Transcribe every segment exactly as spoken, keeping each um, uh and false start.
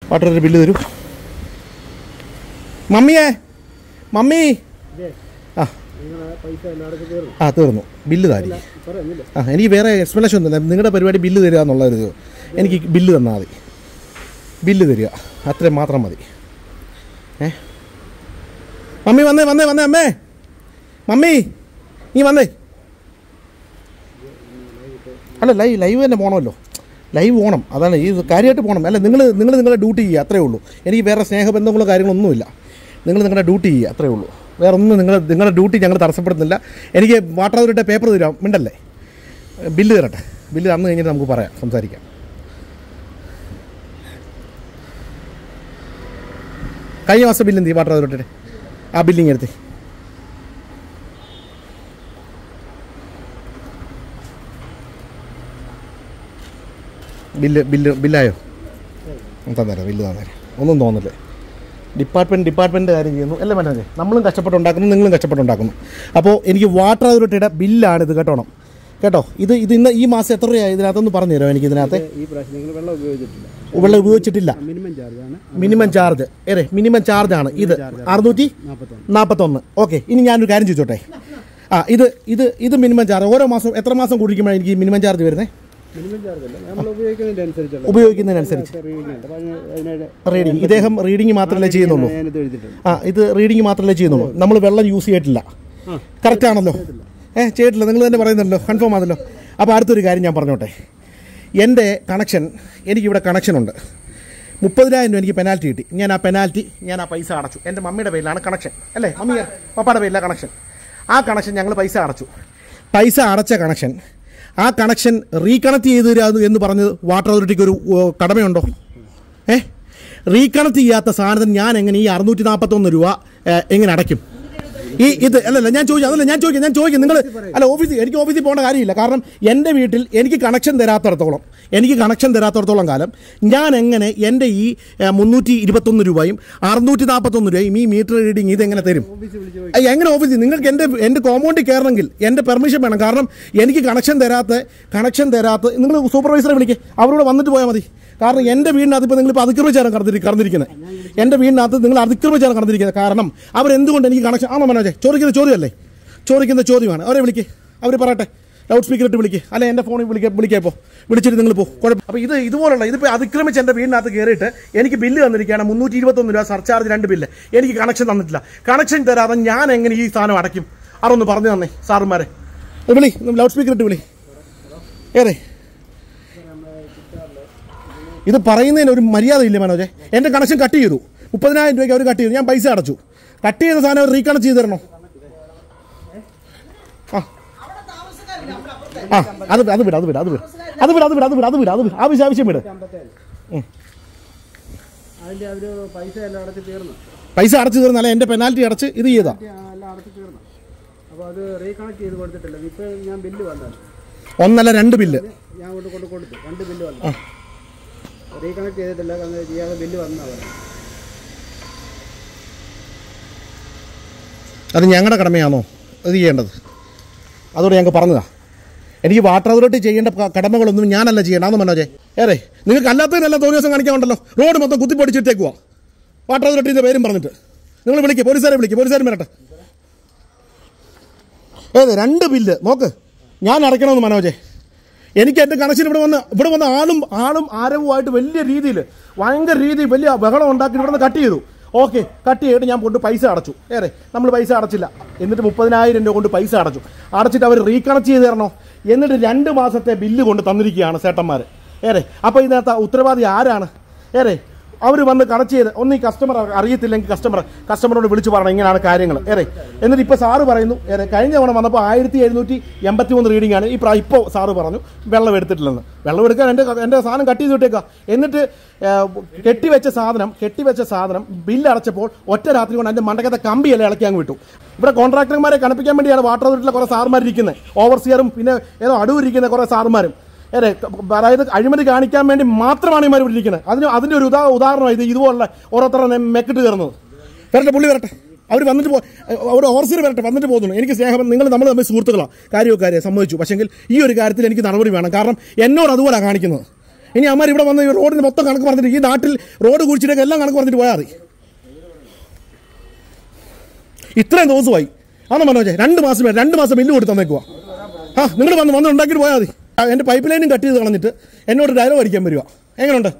Water bill തരൂ. മമ്മിയേ, mummy. ആ ആ തീർന്നു. ബില്ല് താരി. ആ എനിക്ക് വേറെ എക്സ്പ്ലനേഷൻ ഒന്നുമില്ല. നിങ്ങളുടെ പരിപാടി ബില്ല് തരിക എന്നുള്ളത്. എനിക്ക് ബില്ല് തന്നാൽ മതി. ബില്ല് തരിക, അത്രയും മാത്രം മതി. ഏ മമ്മി വന്നേ വന്നേ വന്നേ അമ്മേ, മമ്മി നീ വന്നേ. അല്ല ലൈവ് ലൈവ് തന്നെ പോകണമല്ലോ. ലൈവ് പോകണം, അതാണ് ഈ കാര്യമായിട്ട് പോകണം. അല്ല നിങ്ങൾ നിങ്ങൾ നിങ്ങളുടെ ഡ്യൂട്ടി ചെയ്യുക, അത്രേ ഉള്ളൂ. എനിക്ക് വേറെ സ്നേഹബന്ധങ്ങളോ കാര്യങ്ങളൊന്നുമില്ല. നിങ്ങൾ നിങ്ങളുടെ ഡ്യൂട്ടി ചെയ്യുക, അത്രേ ഉള്ളൂ. വേറെ ഒന്നും നിങ്ങൾ നിങ്ങളുടെ ഡ്യൂട്ടി ഞങ്ങൾ തടസ്സപ്പെടുന്നില്ല. എനിക്ക് വാട്ടർ അതോറിറ്റി പേപ്പർ തരാം, മിണ്ടല്ലേ. ബില്ല് തരട്ടെ. ബില്ല് തന്നു കഴിഞ്ഞിട്ട് നമുക്ക് പറയാം, സംസാരിക്കാം. കഴിഞ്ഞ മാസം ബില്ല് എന്ത് വാട്ടർ അതോറിറ്റിയുടെ ആ ബില്ലിങ് എടുത്ത് ബില്ല് ബില്ല് ബില്ലായോ? തന്നേരം ബില്ല് തന്നേരം. ഒന്നും തോന്നില്ലേ. ഡിപ്പാർട്ട്മെൻറ്റ് ഡിപ്പാർട്ട്മെൻറ്റ് കാര്യം ചെയ്യുന്നു. എല്ലാം വേണ്ടേ, നമ്മളും കഷ്ടപ്പെട്ടുണ്ടാക്കുന്നു, നിങ്ങളും കഷ്ടപ്പെട്ടുണ്ടാക്കുന്നു. അപ്പോൾ എനിക്ക് വാട്ടർ അതോറിറ്റിയുടെ ബില്ലാണിത്. കേട്ടോണം കേട്ടോ. ഇത് ഇത് ഇന്ന് ഈ മാസം എത്ര രൂപയായി ഇതിനകത്തൊന്ന് പറഞ്ഞു തരാം എനിക്ക്. ഇതിനകത്ത് വെള്ളം ഉപയോഗിച്ചിട്ടില്ല. മിനിമം ചാർജ് ഏറെ മിനിമം ചാർജാണ് ഇത്. അറുന്നൂറ്റി നാൽപ്പത്തൊന്ന്. ഓക്കെ, ഇനി ഞാനൊരു കാര്യം ചോദിച്ചോട്ടെ. ആ ഇത് ഇത് ഇത് മിനിമം ചാർജ് ഓരോ മാസം എത്ര മാസം കുടിക്കുമ്പോഴാണ് എനിക്ക് മിനിമം ചാർജ് വരുന്നത്? ഉപയോഗിക്കുന്നതിനനുസരിച്ച് റീഡിങ്. ഇദ്ദേഹം റീഡിങ് മാത്രമല്ലേ ചെയ്യുന്നുള്ളൂ. ആ ഇത് റീഡിങ് മാത്രമല്ലേ ചെയ്യുന്നുള്ളൂ. നമ്മൾ വെള്ളം യൂസ് ചെയ്തിട്ടില്ല. കറക്റ്റ് ആണല്ലോ? ഏഹ് ചെയ്തിട്ടില്ല, നിങ്ങൾ തന്നെ പറയുന്നല്ലോ, കൺഫേം ആണല്ലോ. അപ്പോൾ അടുത്തൊരു കാര്യം ഞാൻ പറഞ്ഞോട്ടെ. എൻ്റെ കണക്ഷൻ, എനിക്കിവിടെ കണക്ഷനുണ്ട്. മുപ്പതിനായിരം രൂപ എനിക്ക് പെനാൽറ്റി കിട്ടി. ഞാൻ ആ പെനാൽറ്റി ഞാൻ ആ പൈസ അടച്ചു. എൻ്റെ മമ്മിയുടെ പേരിലാണ് കണക്ഷൻ, അല്ലേ? മമ്മി പപ്പായുടെ പേരിലാണ് കണക്ഷൻ. ആ കണക്ഷൻ ഞങ്ങൾ പൈസ അടച്ചു. പൈസ അടച്ച കണക്ഷൻ, ആ കണക്ഷൻ റീകണക്ട് ചെയ്ത് തരാ എന്ന് പറഞ്ഞത് വാട്ടർ അതോറിറ്റിക്ക് ഒരു കടമയുണ്ടോ? ഏ റീകണക്ട് ചെയ്യാത്ത സാധനത്തിന് ഞാൻ എങ്ങനെ ഈ അറുന്നൂറ്റി നാൽപ്പത്തൊന്ന് രൂപ എങ്ങനെ അടയ്ക്കും? ഈ ഇത് അല്ലല്ല ഞാൻ ചോദിക്കാം അതല്ല ഞാൻ ചോദിക്കാം ഞാൻ ചോദിക്കും നിങ്ങൾ അല്ല ഓഫീസിൽ എനിക്ക് ഓഫീസിൽ പോകേണ്ട കാര്യമില്ല. കാരണം എൻ്റെ വീട്ടിൽ എനിക്ക് കണക്ഷൻ തരാത്തടത്തോളം എനിക്ക് കണക്ഷൻ തരാത്തടത്തോളം കാലം ഞാൻ എങ്ങനെ എൻ്റെ ഈ മുന്നൂറ്റി ഇരുപത്തൊന്ന് രൂപയും അറുന്നൂറ്റി നാൽപ്പത്തൊന്ന് രൂപയും ഈ മീറ്റർ റീഡിങ് ഇതെങ്ങനെ തരും? എങ്ങനെ ഓഫീസിൽ നിങ്ങൾക്ക് എൻ്റെ എൻ്റെ കോമ്പൗണ്ടിൽ കയറണമെങ്കിൽ എൻ്റെ പെർമിഷൻ വേണം. കാരണം എനിക്ക് കണക്ഷൻ തരാത്ത കണക്ഷൻ തരാത്ത നിങ്ങൾ സൂപ്പർവൈസറെ വിളിക്കുക, അവരോട് വന്നിട്ട് പോയാൽ മതി. കാരണം എൻ്റെ വീടിനകത്ത് ഇപ്പോൾ നിങ്ങളിപ്പോൾ അതിക്രമിച്ചാണ് കടന്നിരി കടന്നിരിക്കുന്നത് എൻ്റെ വീടിനകത്ത് നിങ്ങൾ അതിക്രമിച്ചാണ് കടന്നിരിക്കുന്നത്. കാരണം അവരെന്തുകൊണ്ട് എനിക്ക് കണക്ഷൻ ആണോ മനോജെ? ചോദിക്കുന്ന ചോദ്യമല്ലേ? ചോദിക്കുന്ന ചോദ്യമാണ്. അവരെ വിളിക്കുക, അവർ പറയട്ടെ. ലൗഡ് സ്പീക്കർ ഇട്ട് വിളിക്കുക, അല്ലെ എൻ്റെ ഫോണിൽ വിളിക്കുക വിളിക്കുക വിളിച്ചിട്ട് നിങ്ങൾ പോകും. കുഴപ്പം. അപ്പോൾ ഇത് ഇതുപോലുള്ള ഇതിപ്പോൾ അതിക്രമിച്ച് എൻ്റെ വീടിനകത്ത് കയറിയിട്ട് എനിക്ക് ബില്ല് തന്നിരിക്കുകയാണ് മുന്നൂറ്റി ഇരുപത്തൊന്ന് രൂപ സർചാർജ് രണ്ട് ബില്ല്. എനിക്ക് കണക്ഷൻ തന്നിട്ടില്ല. കണക്ഷൻ തരാതെ ഞാൻ എങ്ങനെ ഈ സാധനം അടയ്ക്കും? അതൊന്ന് പറഞ്ഞു തന്നേ സാറുമാരെ. വിളി, ലൗഡ് സ്പീക്കർ ഇട്ട് വിളി. ഏറെ ഇത് പറയുന്നതിന് ഒരു മര്യാദ ഇല്ല മനോജെ. എൻ്റെ കണക്ഷൻ കട്ട് ചെയ്തു, മുപ്പതിനായിരം രൂപയ്ക്ക് അവർ കട്ട് ചെയ്തു. ഞാൻ പൈസ അടച്ചു. കട്ട് ചെയ്ത സാധനം അവർ റീകണക്ട് ചെയ്ത് തരണോ? ആ ആ അത് അത് വിട് അത് വിട് അത് വിട് അത് വിട് അത് വിട് അത് വിട് അത് വിട് അത് വിട് ആവശ്യം ആവശ്യം വിട്. പൈസ അടച്ചു തീർന്നല്ല എൻ്റെ പെനാൽറ്റി അടച്ച് ഇത് ചെയ്താ ഒന്നല്ല രണ്ട് ബില്ല് അത് ഞങ്ങളുടെ കടമയാണോ അത് ചെയ്യേണ്ടത്? അതോടെ ഞങ്ങൾക്ക് പറഞ്ഞതാ. എനിക്ക് വാട്ടർ അതോറിറ്റി ചെയ്യേണ്ട കടമകളൊന്നും ഞാനല്ല ചെയ്യേണ്ടതെന്ന് മനോജെ. ഏറെ നിങ്ങൾക്ക് അല്ലാത്തതിനെല്ലാം തോന്നിയ ദിവസം കാണിക്കാനുണ്ടല്ലോ. റോഡ് മൊത്തം കുത്തിപ്പൊടിച്ചിട്ടേക്കുവാ വാട്ടർ അതോറിറ്റിൻ്റെ പേരും പറഞ്ഞിട്ട്. നിങ്ങൾ വിളിക്കുക, പോലീസുകാരെ വിളിക്കുക, പോലീസുകാരും വരട്ടെ. ഏത് രണ്ട് ബില്ല് നോക്ക് ഞാൻ അടയ്ക്കണമെന്ന് മനോജെ. എനിക്ക് എൻ്റെ കണക്ഷൻ ഇവിടെ വന്ന് ഇവിടെ വന്ന് ആളും ആളും ആരവുമായിട്ട് വലിയ രീതിയിൽ ഭയങ്കര രീതിയിൽ വലിയ ബഹളം ഉണ്ടാക്കി ഇവിടെ നിന്ന് കട്ട് ചെയ്തു. ഓക്കെ, കട്ട് ചെയ്തിട്ട് ഞാൻ കൊണ്ട് പൈസ അടച്ചു. ഏറെ നമ്മൾ പൈസ അടച്ചില്ല. എന്നിട്ട് മുപ്പതിനായിരം രൂപ കൊണ്ട് പൈസ അടച്ചു. അടച്ചിട്ട് അവർ റീകണക്ട് ചെയ്ത് തരണോ? എന്നിട്ട് രണ്ട് മാസത്തെ ബില്ല് കൊണ്ട് തന്നിരിക്കുകയാണ് ചേട്ടന്മാർ. ഏറെ അപ്പോൾ ഇതിനകത്ത് ഉത്തരവാദി ആരാണ്? ഏറെ അവർ വന്ന് കണക്ട് ചെയ്ത് ഒന്ന് ഈ കസ്റ്റമർ അറിയത്തില്ലെങ്കിൽ കസ്റ്റമർ കസ്റ്റമറോട് വിളിച്ച് പറയണം ഇങ്ങനെയാണ് കാര്യങ്ങൾ. ഏറെ എന്നിട്ട് ഇപ്പോൾ സാറ് പറയുന്നു ഏറെ കഴിഞ്ഞ തവണ വന്നപ്പോൾ ആയിരത്തി എഴുന്നൂറ്റി എൺപത്തി മൂന്ന് റീഡിംഗ് ആണ്. ഈ ഇപ്പോൾ സാറ് പറഞ്ഞു വെള്ളം എടുത്തിട്ടില്ലെന്ന്. വെള്ളം എടുക്കാൻ എൻ്റെ എൻ്റെ സാധനം കട്ട് ചെയ്ത് വിട്ടേക്കുക. എന്നിട്ട് കെട്ടിവെച്ച സാധനം കെട്ടിവെച്ച സാധനം ബില്ല് അടച്ചപ്പോൾ ഒറ്റ രാത്രി കൊണ്ട് എൻ്റെ മണ്ടക്കത്തെ കമ്പിയല്ലേ ഇളക്കി അങ്ങ് വിട്ടു. ഇവിടെ കോൺട്രാക്ടർമാരെ കണപ്പിക്കാൻ വേണ്ടിയാണ് വാട്ടർ അതോറിറ്റിയിലെ കുറേ സാറുമാരിരിക്കുന്നത്. ഓവർസിയറും പിന്നെ ഏതോ അടൂരിക്കുന്ന കുറേ സാറുമാരും. ഏറെ അതായത് അഴിമതി കാണിക്കാൻ വേണ്ടി മാത്രമാണ് ഇമാർ ഇവിടെ ഇരിക്കുന്നത്. അതിന് അതിൻ്റെ ഒരു ഉദാ ഉദാഹരണം ഇത് ഇതുപോലുള്ള ഓരോരുത്തരുടെ മെക്കിട്ട് കയറുന്നത്. വരട്ടെ, പുള്ളി വരട്ടെ, അവർ വന്നിട്ട് പോ അവിടെ ഓവർസിയർ വരട്ടെ, വന്നിട്ട് പോകുന്നു. എനിക്ക് സ്നേഹം നിങ്ങൾ നമ്മൾ തമ്മിൽ സുഹൃത്തുക്കളാണ്, കാര്യമോ കാര്യം സമ്മതിച്ചു. പക്ഷെങ്കിൽ ഈ ഒരു കാര്യത്തിൽ എനിക്ക് നടപടി വേണം. കാരണം എന്നോട് അതുപോലെയാണ് കാണിക്കുന്നത്. ഇനി അമ്മമാർ ഇവിടെ വന്ന് റോഡിന് മൊത്തം കണക്ക് പറഞ്ഞിട്ട് ഈ നാട്ടിൽ റോഡ് കുഴിച്ചിട്ടൊക്കെ എല്ലാം കണക്ക് പറഞ്ഞിട്ട് പോയാൽ മതി. ഇത്രയും ദിവസമായി ആണോ മനോജ്? രണ്ട് മാസം വരെ രണ്ട് മാസം ബില്ല് കൊടുത്ത് തന്നേക്കുവാ. ആ നിങ്ങൾ വന്ന് വന്ന് ഉണ്ടാക്കിയിട്ട് പോയാൽ മതി. എൻ്റെ പൈപ്പ് ലൈനും കട്ട് ചെയ്ത് കളഞ്ഞിട്ട് എന്നോട് ഡയലോഗ് അടിക്കാൻ വരിക. എങ്ങനെയുണ്ട്?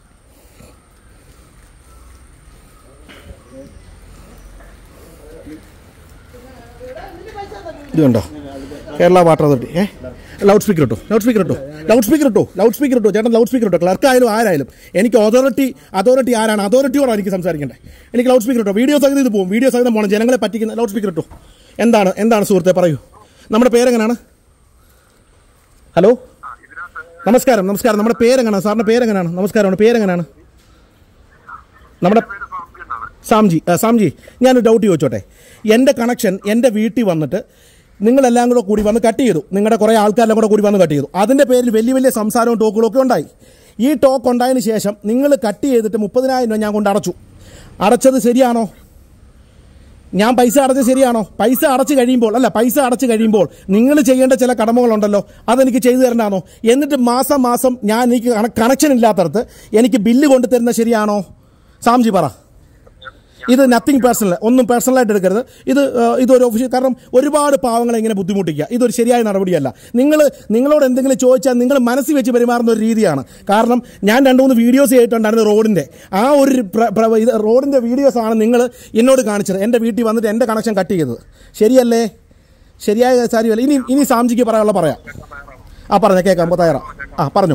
ഇതുണ്ടോ കേരള വാട്ടർ അതോറിറ്റി? ഏ ലൗഡ് സ്പീക്കർ ഇട്ടോ, ലൗഡ് സ്പീക്കർ ഇട്ടോ, ലൗഡ് സ്പീക്കർ ഇട്ടോ, ലൗഡ് സ്പീക്കർ ഇട്ടോ ചേട്ടൻ, ലൗഡ് സ്പീക്കർ ഇട്ടോ. ക്ലർക്കായാലും ആരായാലും എനിക്ക് അതോറിറ്റി അതോറിറ്റി ആരാണ്? അതോറിറ്റിയോടാണ് എനിക്ക് സംസാരിക്കേണ്ടത്. എനിക്ക് ലൗഡ് സ്പീക്കർ ഇട്ടോ. വീഡിയോ സഹിതം ഇത് പോകും, വീഡിയോ സഹിതം പോകണം. ജനങ്ങളെ പറ്റിക്കുന്ന ലൗഡ് സ്പീക്കർ ഇട്ടോ. എന്താണ് എന്താണ് സുഹൃത്തെ പറയൂ. നമ്മുടെ പേരെങ്ങനെയാണ്? ഹലോ നമസ്കാരം നമസ്കാരം. നമ്മുടെ പേരെങ്ങനെയാണ്? സാറിൻ്റെ പേരെങ്ങനെയാണ്? നമസ്കാരമാണ്. പേരെങ്ങനെയാണ്? നമ്മുടെ സാംജി. സാംജി ഞാനൊരു ഡൗട്ട് ചോദിച്ചോട്ടെ. എൻ്റെ കണക്ഷൻ എൻ്റെ വീട്ടിൽ വന്നിട്ട് നിങ്ങളെല്ലാം കൂടെ കൂടി വന്ന് കട്ട് ചെയ്തു. നിങ്ങളുടെ കുറേ ആൾക്കാരെല്ലാം കൂടെ കൂടി വന്ന് കട്ട് ചെയ്തു. അതിൻ്റെ പേരിൽ വലിയ വലിയ സംസാരവും ടോക്കുകളും ഒക്കെ ഉണ്ടായി. ഈ ടോക്ക് ഉണ്ടായതിന് ശേഷം നിങ്ങൾ കട്ട് ചെയ്തിട്ട് മുപ്പതിനായിരം രൂപ ഞാൻ കൊണ്ട് അടച്ചു. അടച്ചത് ശരിയാണോ? ഞാൻ പൈസ അടച്ചത് ശരിയാണോ? പൈസ അടച്ചു കഴിയുമ്പോൾ അല്ല പൈസ അടച്ചു കഴിയുമ്പോൾ നിങ്ങൾ ചെയ്യേണ്ട ചില കടമകളുണ്ടല്ലോ, അതെനിക്ക് ചെയ്തു തരണ്ടാണോ? എന്നിട്ട് മാസം മാസം ഞാൻ എനിക്ക് കണക്ഷൻ ഇല്ലാത്തടത്ത് എനിക്ക് ബില്ല് കൊണ്ടു തരുന്നത് ശരിയാണോ? സാംജി പറ. ഇത് നത്തിങ് പേഴ്സണൽ, ഒന്നും പേഴ്സണലായിട്ട് എടുക്കരുത്. ഇത് ഇതൊരു ഒഫീഷ്യൽ, കാരണം ഒരുപാട് പാവങ്ങളെ ഇങ്ങനെ ബുദ്ധിമുട്ടിക്കുക ഇതൊരു ശരിയായ നടപടിയല്ല. നിങ്ങൾ നിങ്ങളോട് എന്തെങ്കിലും ചോദിച്ചാൽ നിങ്ങൾ മനസ്സിൽ വെച്ച് പെരുമാറുന്ന ഒരു രീതിയാണ്. കാരണം ഞാൻ രണ്ട് മൂന്ന് വീഡിയോസ് ചെയ്തിട്ടുണ്ടായിരുന്നു റോഡിൻ്റെ. ആ ഒരു റോഡിൻ്റെ വീഡിയോസാണ് നിങ്ങൾ എന്നോട് കാണിച്ചത്. എൻ്റെ വീട്ടിൽ വന്നിട്ട് എൻ്റെ കണക്ഷൻ കട്ട് ചെയ്തത് ശരിയല്ലേ? ശരിയായ കാര്യമല്ല. ഇനി ഇനി സാംജിക്ക് പറയാനുള്ള പറയാം. ആ പറഞ്ഞ കേൾക്കാം തയ്യാറാ. ആ പറഞ്ഞു.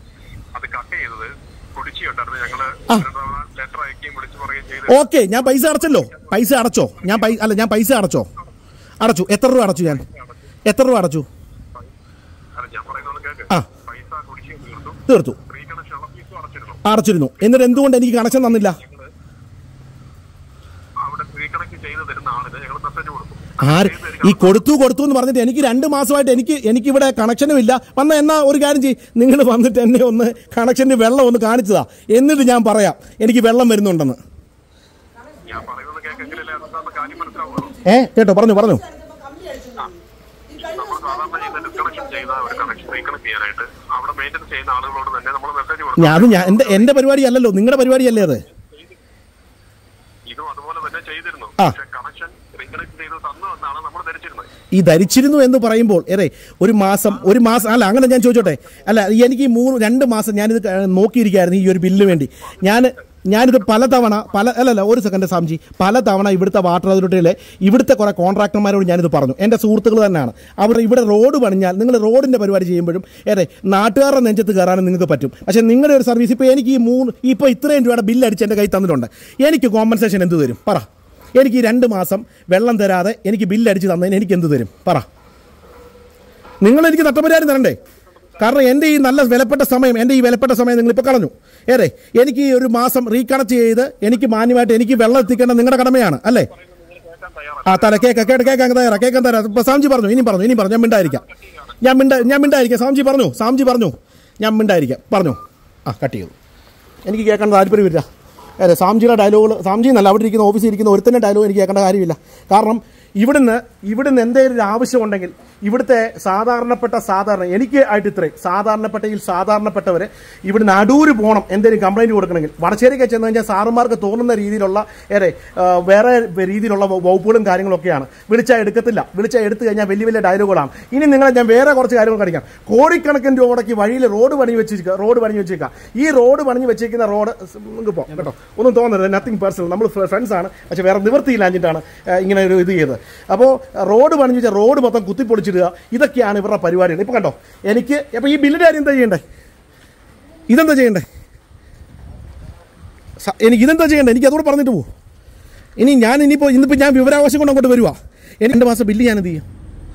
ഓക്കെ ഞാൻ പൈസ അടച്ചല്ലോ. പൈസ അടച്ചോ? ഞാൻ അല്ല ഞാൻ പൈസ അടച്ചോ? അടച്ചു. എത്ര രൂപ അടച്ചു? ഞാൻ എത്ര രൂപ അടച്ചു? ആ തീർത്തു, അടച്ചിരുന്നു. എന്നിട്ട് എന്തുകൊണ്ട് എനിക്ക് കണക്ഷൻ തന്നില്ല? ആര് ഈ കൊടുത്തു കൊടുത്തു എന്ന് പറഞ്ഞിട്ട് എനിക്ക് രണ്ട് മാസമായിട്ട് എനിക്ക് എനിക്കിവിടെ കണക്ഷനും ഇല്ല. വന്ന എന്നാ ഒരു കാര്യം ചെയ്യും, നിങ്ങൾ വന്നിട്ട് എന്നെ ഒന്ന് കണക്ഷന് വെള്ളം ഒന്ന് കാണിച്ചതാ, എന്നിട്ട് ഞാൻ പറയാം എനിക്ക് വെള്ളം വരുന്നുണ്ടെന്ന്. ഏ കേട്ടോ, പറഞ്ഞു പറഞ്ഞു. അത് ഞാൻ എന്റെ എന്റെ പരിപാടി അല്ലല്ലോ, നിങ്ങളുടെ പരിപാടിയല്ലേ അത്. ആ ഈ ധരിച്ചിരുന്നു എന്ന് പറയുമ്പോൾ ഏറെ ഒരു മാസം ഒരു മാസം അല്ല അങ്ങനെ ഞാൻ ചോദിച്ചോട്ടെ. അല്ല എനിക്ക് മൂന്ന് രണ്ട് മാസം ഞാനിത് നോക്കിയിരിക്കുകയായിരുന്നു ഈ ഒരു ബില്ലിന് വേണ്ടി. ഞാൻ ഞാനിത് പലതവണ പല അല്ലല്ല ഒരു സെക്കൻഡ് സാംജി, പലതവണ ഇവിടുത്തെ വാട്ടർ അതോറിറ്റിയിലെ ഇവിടുത്തെ കുറേ കോൺട്രാക്ടർമാരോട് ഞാനിത് പറഞ്ഞു. എൻ്റെ സുഹൃത്തുക്കൾ തന്നെയാണ്. അവർ ഇവിടെ റോഡ് പണിഞ്ഞാൽ നിങ്ങൾ റോഡിൻ്റെ പരിപാടി ചെയ്യുമ്പോഴും ഏറെ നാട്ടുകാരുടെ നെഞ്ചത്ത് കയറാനും നിങ്ങൾക്ക് പറ്റും. പക്ഷേ നിങ്ങളുടെ ഒരു സർവീസ് ഇപ്പോൾ എനിക്ക് ഈ മൂന്ന് ഇപ്പോൾ ഇത്രയും രൂപയുടെ ബില്ല് അടിച്ച് എൻ്റെ കൈ തന്നിട്ടുണ്ട്. എനിക്ക് കോമ്പൻസേഷൻ എന്ത് തരും പറ? എനിക്ക് ഈ രണ്ട് മാസം വെള്ളം തരാതെ എനിക്ക് ബില്ലടിച്ച് തന്നതിന് എനിക്ക് എന്ത് തരും പറ? നിങ്ങളെനിക്ക് നഷ്ടപരിഹാരം തരണ്ടേ? കാരണം എൻ്റെ ഈ നല്ല വിലപ്പെട്ട സമയം എൻ്റെ ഈ വിലപ്പെട്ട സമയം നിങ്ങളിപ്പോൾ കളഞ്ഞു. ഏറെ എനിക്ക് ഈ ഒരു മാസം റീകണക്ട് ചെയ്ത് എനിക്ക് മാന്യമായിട്ട് എനിക്ക് വെള്ളം എത്തിക്കേണ്ട നിങ്ങളുടെ കടമയാണ് അല്ലേ? ആ തല കേൾക്കാം കേട്ട് കേൾക്കാൻ തയ്യാറാ കേൾക്കാൻ തയ്യാറാ. ഇപ്പോൾ സാംജി പറഞ്ഞു, ഇനിയും പറഞ്ഞു, ഇനിയും പറഞ്ഞു. ഞാൻ മിണ്ടായിരിക്കാം, ഞാൻ മിണ്ട ഞാൻ മിണ്ടായിരിക്കാം. സാംജി പറഞ്ഞു, സാംജി പറഞ്ഞു, ഞാൻ മിണ്ടായിരിക്കാം. പറഞ്ഞു. ആ കട്ട് ചെയ്തു. എനിക്ക് കേൾക്കാൻ താല്പര്യമില്ല. അതെ സാംജിയുടെ ഡയലോഗുകൾ, സാംജി എന്നല്ല അവിടെ ഇരിക്കുന്ന ഓഫീസിൽ ഇരിക്കുന്ന ഒരുത്തന്നെ ഡയലോഗ് എനിക്ക് കേൾക്കേണ്ട കാര്യമില്ല. കാരണം ഇവിടുന്ന് ഇവിടുന്ന് എന്തെങ്കിലും ഒരു ആവശ്യമുണ്ടെങ്കിൽ ഇവിടുത്തെ സാധാരണപ്പെട്ട സാധാരണ എനിക്ക് ആയിട്ട് ഇത്രയും സാധാരണപ്പെട്ടയിൽ സാധാരണപ്പെട്ടവർ ഇവിടുന്ന് അടൂര് പോകണം എന്തെങ്കിലും കംപ്ലയിൻറ്റ് കൊടുക്കണമെങ്കിൽ വടശ്ശേരിക്ക് ചെന്ന് കഴിഞ്ഞാൽ സാറുമാർക്ക് തോന്നുന്ന രീതിയിലുള്ള ഏറെ വേറെ രീതിയിലുള്ള വകുപ്പുകളും കാര്യങ്ങളൊക്കെയാണ്. വിളിച്ചാൽ എടുക്കത്തില്ല, വിളിച്ചാൽ എടുത്തു കഴിഞ്ഞാൽ വലിയ വലിയ ഡയലോഗുകളാണ്. ഇനി നിങ്ങളെ ഞാൻ വേറെ കുറച്ച് കാര്യങ്ങൾ കാണിക്കാം. കോടിക്കണക്കിന് രൂപ മുടക്കി വഴിയിൽ റോഡ് പണി വെച്ചിരിക്കുക റോഡ് പണി വെച്ചേക്കാം. ഈ റോഡ് പണിഞ്ഞ് വെച്ചിരിക്കുന്ന റോഡ് നിങ്ങൾക്ക് പോകാം കേട്ടോ, ഒന്നും തോന്നരുത്, നത്തിങ് പേഴ്സണൽ. നമ്മൾ ഫ്രണ്ട്സാണ്, പക്ഷേ വേറെ നിവൃത്തിയില്ലാഞ്ഞിട്ടാണ് ഇങ്ങനെ ഒരു ഇത് ചെയ്തത്. അപ്പോൾ റോഡ് പണിഞ്ഞ് വെച്ചാൽ റോഡ് മൊത്തം കുത്തിപ്പൊളിച്ചിടുക, ഇതൊക്കെയാണ് ഇവരുടെ പരിപാടികൾ. ഇപ്പോൾ കണ്ടോ എനിക്ക് അപ്പോൾ ഈ ബില്ലിൻ്റെ കാര്യം എന്താ ചെയ്യണ്ടേ? ഇതെന്താ ചെയ്യണ്ടേ? എനിക്ക് ഇതെന്താ ചെയ്യണ്ടേ? എനിക്ക് അതോട് പറഞ്ഞിട്ട് പോകും. ഇനി ഞാൻ ഇനിയിപ്പോൾ ഇന്നിപ്പോൾ ഞാൻ വിവരാവകാശം കൊണ്ട് അങ്ങോട്ട് വരുവാ. എനിക്ക് രണ്ട് മാസം ബില്ല് ഞാൻ എന്ത് ചെയ്യും?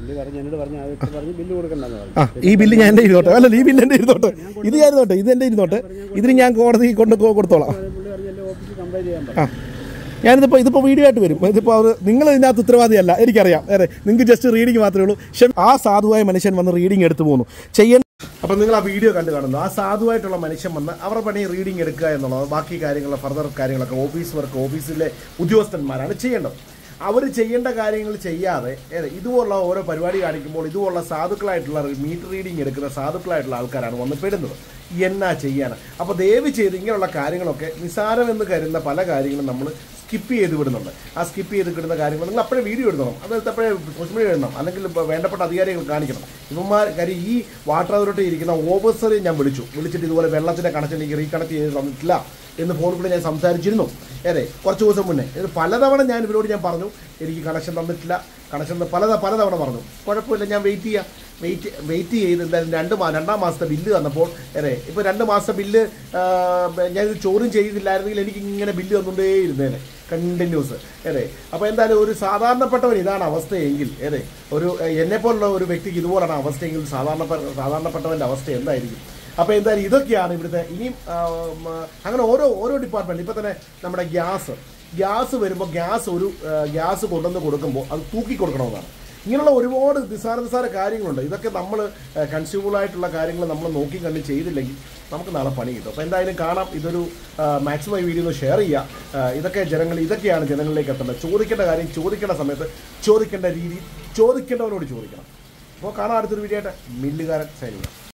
ആ ഈ ബില്ല് ഞാൻ എൻ്റെ ഇരുന്നോട്ടെ, അല്ലല്ല ഈ ബില്ല് എൻ്റെ ഇരുന്നോട്ടെ, ഇത് ഞാൻ ഇരുന്നോട്ടെ, ഇത് എൻ്റെ ഇരുന്നോട്ടെ, ഇതിന് ഞാൻ കോടതി കൊണ്ട് കൊടുത്തോളാം. ആ ഞാനിതിപ്പോൾ ഇതിപ്പോൾ വീഡിയോ ആയിട്ട് വരും. ഇതിപ്പോൾ അവർ നിങ്ങൾ ഇതിനകത്ത് ഉത്തരവാദിയല്ല എനിക്കറിയാം. അതെ നിങ്ങൾക്ക് ജസ്റ്റ് റീഡിങ് മാത്രമേ ഉള്ളൂ. പക്ഷേ ആ സാധുവായ മനുഷ്യൻ വന്ന് റീഡിങ് എടുത്തു പോകുന്നു ചെയ്യേണ്ട. അപ്പം നിങ്ങൾ ആ വീഡിയോ കണ്ട് കാണുന്നു. ആ സാധുവായിട്ടുള്ള മനുഷ്യൻ വന്ന് അവരുടെ പണി റീഡിങ് എടുക്കുക എന്നുള്ളത്, ബാക്കി കാര്യങ്ങൾ ഫർദർ കാര്യങ്ങളൊക്കെ ഓഫീസ് വർക്ക് ഓഫീസിലെ ഉദ്യോഗസ്ഥന്മാരാണ് ചെയ്യേണ്ടത്. അവർ ചെയ്യേണ്ട കാര്യങ്ങൾ ചെയ്യാതെ ഇതുപോലുള്ള ഓരോ പരിപാടി കാണിക്കുമ്പോൾ ഇതുപോലുള്ള സാധുക്കളായിട്ടുള്ള മീറ്റർ റീഡിങ് എടുക്കുന്ന സാധുക്കളായിട്ടുള്ള ആൾക്കാരാണ് വന്ന് പെടുന്നത്. എന്നാ ചെയ്യാനാണ്? അപ്പോൾ ദയവ് ചെയ്ത് ഇങ്ങനെയുള്ള കാര്യങ്ങളൊക്കെ നിസാരമെന്ന് കരുതുന്ന പല കാര്യങ്ങളും നമ്മൾ സ്കിപ്പ് ചെയ്ത് വിടുന്നുണ്ട്. ആ സ്കിപ്പ് ചെയ്ത് കിട്ടുന്ന കാര്യങ്ങൾ നിങ്ങൾ അപ്പോഴേ വീഡിയോ എടുക്കണം, അതായത് അപ്പോഴേ സോഷ്യൽ മീഡിയ ഇടണം, അല്ലെങ്കിൽ വേണ്ടപ്പെട്ട അധികാരികൾ കാണിക്കണം. ഇവന്മാർ കാര്യം ഈ വാട്ടർ അതോറിറ്റി ഇരിക്കുന്ന ഓഫീസറെ ഞാൻ വിളിച്ചു വിളിച്ചിട്ട് ഇതുപോലെ വെള്ളത്തിൻ്റെ കണക്ഷൻ എനിക്ക് റീകണക്ട് ചെയ്ത് തന്നിട്ടില്ല എന്ന് ഫോണിൽ കൂടെ ഞാൻ സംസാരിച്ചിരുന്നു. അതെ, കുറച്ച് ദിവസം മുന്നേ. ഇത് പലതവണ ഞാൻ ഇവരോട് ഞാൻ പറഞ്ഞു എനിക്ക് കണക്ഷൻ തന്നിട്ടില്ല, കണക്ഷൻ പല പലതവണ പറഞ്ഞു. കുഴപ്പമില്ല, ഞാൻ വെയിറ്റ് ചെയ്യാം. വെയിറ്റ് വെയിറ്റ് ചെയ്ത് എന്തായാലും രണ്ട് മാ രണ്ടാം മാസത്തെ ബില്ല് തന്നപ്പോൾ അതെ ഇപ്പോൾ രണ്ട് മാസത്തെ ബില്ല് ഞാനിത് ചോദ്യം ചെയ്തില്ലായിരുന്നെങ്കിൽ എനിക്ക് ഇങ്ങനെ ബില്ല് തന്നുകൊണ്ടേ ഇരുന്നേനെ കണ്ടിന്യൂസ്. അതെ, അപ്പോൾ എന്തായാലും ഒരു സാധാരണപ്പെട്ടവൻ ഇതാണ് അവസ്ഥയെങ്കിൽ, അതെ ഒരു എന്നെപ്പോലുള്ള ഒരു വ്യക്തിക്ക് ഇതുപോലാണ് അവസ്ഥയെങ്കിൽ സാധാരണ സാധാരണപ്പെട്ടവൻ്റെ അവസ്ഥ എന്തായിരിക്കും? അപ്പോൾ എന്തായാലും ഇതൊക്കെയാണ് ഇവിടുത്തെ. ഇനിയും അങ്ങനെ ഓരോ ഓരോ ഡിപ്പാർട്ട്മെൻറ്റ് ഇപ്പോൾ തന്നെ നമ്മുടെ ഗ്യാസ് ഗ്യാസ് വരുമ്പോൾ ഗ്യാസ് ഒരു ഗ്യാസ് കൊണ്ടുവന്ന് കൊടുക്കുമ്പോൾ അത് തൂക്കി കൊടുക്കണമെന്നാണ്. ഇങ്ങനെയുള്ള ഒരുപാട് നിസ്സാര നിസ്സാര കാര്യങ്ങളുണ്ട്. ഇതൊക്കെ നമ്മൾ കൺസ്യൂമറായിട്ടുള്ള കാര്യങ്ങൾ നമ്മൾ നോക്കി കണ്ട് ചെയ്തില്ലെങ്കിൽ നമുക്ക് നാളെ പണി കിട്ടും. അപ്പോൾ എന്തായാലും കാണാം. ഇതൊരു മാക്സിമം ഈ വീഡിയോ ഒന്ന് ഷെയർ ചെയ്യുക. ഇതൊക്കെ ജനങ്ങൾ ഇതൊക്കെയാണ് ജനങ്ങളിലേക്ക് എത്തേണ്ടത്. ചോദിക്കേണ്ട കാര്യം ചോദിക്കേണ്ട സമയത്ത് ചോദിക്കേണ്ട രീതി ചോദിക്കേണ്ടവരോട് ചോദിക്കണം. അപ്പോൾ കാണാം അടുത്തൊരു വീഡിയോ ആയിട്ട്. മില്ലുകാരൻ സൈനിക.